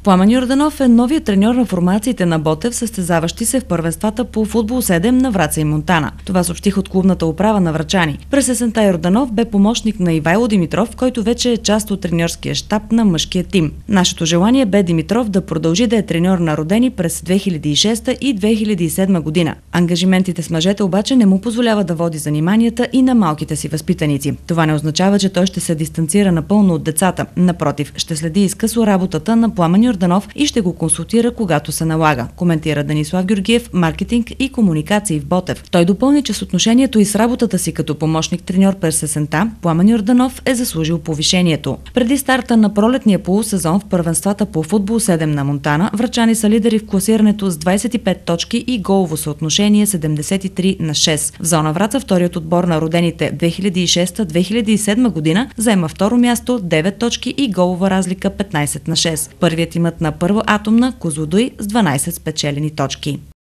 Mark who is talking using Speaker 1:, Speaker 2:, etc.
Speaker 1: Пламен Йорданов е новият треньор на формациите на Ботев, състезаващи се в първенствата по футбол 7 на Враца и Монтана. Това съобщих от клубната управа на врачани. През есента Йорданов бе помощник на Ивайло Димитров, който вече е част от треньорския щаб на мъжкия тим. Нашето желание бе Димитров да продължи да е треньор на родени през 2006 и 2007 година. Ангажиментите с мъжете обаче не му позволява да води заниманията и на малките си възпитаници. Това не означава, че той ще се дистанцира напълно от децата. Напротив, ще следи изкъсо работата на Пламен Йорданов и ще го консултира, когато се налага, коментира Данислав Георгиев, маркетинг и комуникации в Ботев. Той допълни, че с отношението и с работата си като помощник-треньор през есента, Пламен Йорданов е заслужил повишението. Преди старта на пролетния полусезон в първенствата по футбол 7 на Монтана, врачани са лидери в класирането с 25 точки и голово съотношение 73/6. В зона Враца вторият отбор на родените 2006-2007 година заема второ място 9 точки и голова разлика 15/6. Първият имат на Първа атомна Козлодуй с 12 спечелени точки.